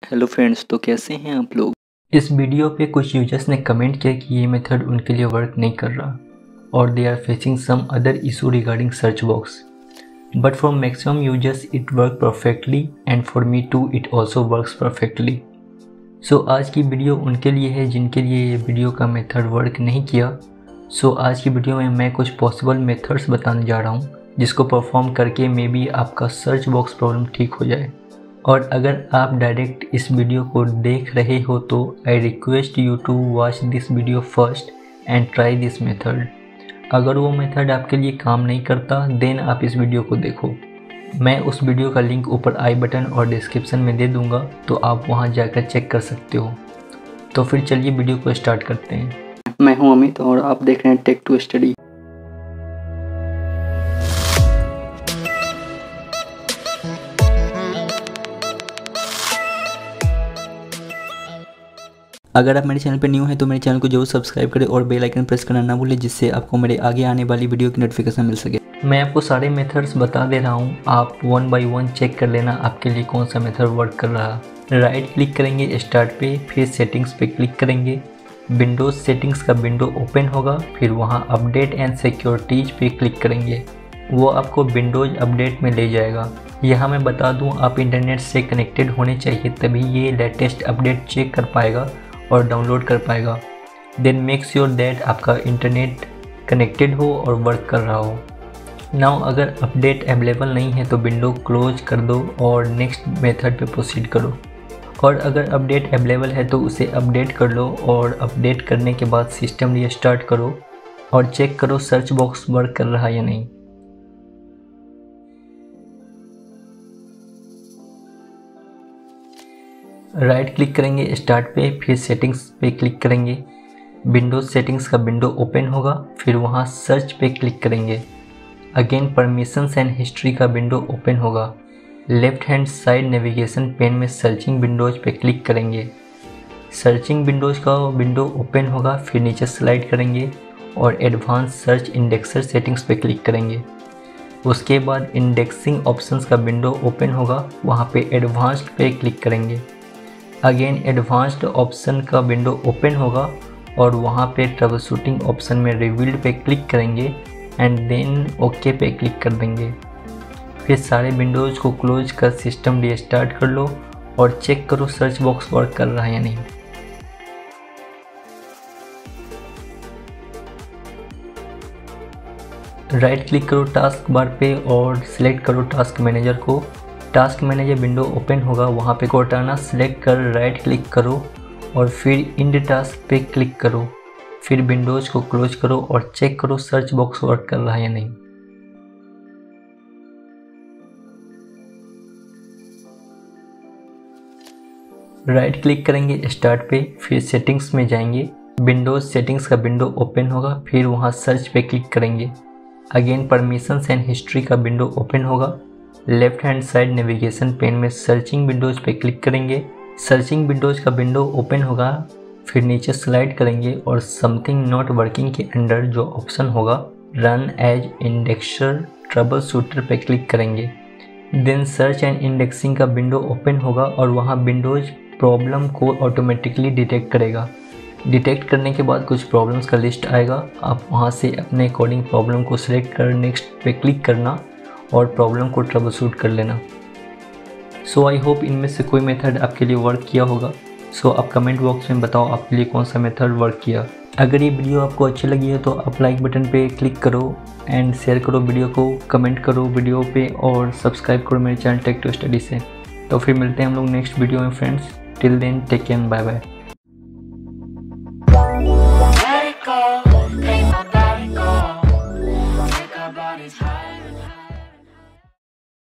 Hello friends, तो कैसे हैं आप लोग। इस वीडियो पे कुछ यूजर्स ने कमेंट किया कि ये मेथड उनके लिए वर्क नहीं कर रहा और they are facing some other issue regarding search box, but for maximum users it work perfectly and for me too it also works perfectly. So आज की वीडियो उनके लिए है जिनके लिए ये वीडियो का मेथड वर्क नहीं किया। सो आज की वीडियो में मैं कुछ पॉसिबल मेथड्स बताने जा रहा हूँ जिसको परफॉर्म करके मे बी आपका सर्च बॉक्स प्रॉब्लम ठीक हो जाए। और अगर आप डायरेक्ट इस वीडियो को देख रहे हो तो I request you to watch this video first and try this method. अगर वो मेथड आपके लिए काम नहीं करता देन आप इस वीडियो को देखो। मैं उस वीडियो का लिंक ऊपर आई बटन और डिस्क्रिप्शन में दे दूंगा, तो आप वहां जाकर चेक कर सकते हो। तो फिर चलिए वीडियो को स्टार्ट करते हैं। मैं हूं अमित और आप देख रहे हैं टेक टू स्टडी। अगर आप मेरे चैनल पर न्यू हैं तो मेरे चैनल को जरूर सब्सक्राइब करें और बेल आइकन प्रेस करना ना भूलें, जिससे आपको मेरे आगे आने वाली वीडियो की नोटिफिकेशन मिल सके। मैं आपको सारे मेथड्स बता दे रहा हूँ, आप वन बाय वन चेक कर लेना आपके लिए कौन सा मेथड वर्क कर रहा है। राइट क्लिक करेंगे स्टार्ट पे, फिर सेटिंग्स पे क्लिक करेंगे। विंडोज़ सेटिंग्स का विंडो ओपन होगा, फिर वहाँ अपडेट एंड सिक्योरिटीज पे क्लिक करेंगे। वो आपको विंडोज़ अपडेट में ले जाएगा। यहाँ मैं बता दूँ, आप इंटरनेट से कनेक्टेड होने चाहिए तभी ये लेटेस्ट अपडेट चेक कर पाएगा और डाउनलोड कर पाएगा। देन मेक श्योर दैट आपका इंटरनेट कनेक्टेड हो और वर्क कर रहा हो। नाउ अगर अपडेट अवेलेबल नहीं है तो विंडो क्लोज कर दो और नेक्स्ट मेथड पे प्रोसीड करो। और अगर अपडेट अवेलेबल है तो उसे अपडेट कर लो और अपडेट करने के बाद सिस्टम रीस्टार्ट करो और चेक करो सर्च बॉक्स वर्क कर रहा है या नहीं। राइट क्लिक करेंगे स्टार्ट पे, फिर सेटिंग्स पे क्लिक करेंगे। विंडोज सेटिंग्स का विंडो ओपन होगा, फिर वहाँ सर्च पे क्लिक करेंगे। अगेन परमिशंस एंड हिस्ट्री का विंडो ओपन होगा। Left hand side navigation pane में सर्चिंग विंडोज पे क्लिक करेंगे। सर्चिंग विंडोज का विंडो ओपन होगा, फिर नीचे स्लाइड करेंगे और एडवांस सर्च इंडेक्सर सेटिंग्स पे क्लिक करेंगे। उसके बाद इंडेक्सिंग ऑप्शंस का विंडो ओपन होगा, वहाँ पे एडवांस्ड पे क्लिक करेंगे। अगेन एडवांस्ड ऑप्शन का विंडो ओपन होगा और वहाँ पे ट्रबल शूटिंग ऑप्शन में रिवील्ड पे क्लिक करेंगे एंड देन ओके पे क्लिक कर देंगे। फिर सारे विंडोज को क्लोज कर सिस्टम रीस्टार्ट कर लो और चेक करो सर्च बॉक्स वर्क कर रहा है या नहीं। राइट क्लिक करो टास्क बार पे और सिलेक्ट करो टास्क मैनेजर को। टास्क मैनेजर विंडो ओपन होगा, वहाँ पे कोर्टाना सेलेक्ट कर राइट क्लिक करो और फिर इंड टास्क पे क्लिक करो। फिर विंडोज को क्लोज करो और चेक करो सर्च बॉक्स वर्क कर रहा है या नहीं। राइट क्लिक करेंगे स्टार्ट पे, फिर सेटिंग्स में जाएंगे। विंडोज सेटिंग्स का विंडो ओपन होगा, फिर वहाँ सर्च पे क्लिक करेंगे। अगेन परमिशंस एंड हिस्ट्री का विंडो ओपन होगा। Left hand side navigation pane में सर्चिंग विंडोज पे क्लिक करेंगे। सर्चिंग विंडोज का विंडो ओपन होगा, फिर नीचे स्लाइड करेंगे और समथिंग नॉट वर्किंग के अंडर जो ऑप्शन होगा run as indexer troubleshooter पे क्लिक करेंगे। देन सर्च एंड इंडेक्सिंग का विंडो ओपन होगा और वहाँ विंडोज प्रॉब्लम को ऑटोमेटिकली डिटेक्ट करेगा। डिटेक्ट करने के बाद कुछ प्रॉब्लम्स का लिस्ट आएगा, आप वहाँ से अपने अकॉर्डिंग प्रॉब्लम को सिलेक्ट कर नेक्स्ट पे क्लिक करना और प्रॉब्लम को ट्रबल शूट कर लेना। सो आई होप इनमें से कोई मेथड आपके लिए वर्क किया होगा। सो आप कमेंट बॉक्स में बताओ आपके लिए कौन सा मेथड वर्क किया। अगर ये वीडियो आपको अच्छी लगी है तो आप लाइक बटन पे क्लिक करो एंड शेयर करो वीडियो को, कमेंट करो वीडियो पे और सब्सक्राइब करो मेरे चैनल टेक टू स्टडी से। तो फिर मिलते हैं हम लोग नेक्स्ट वीडियो में friends. Till then take care, bye bye.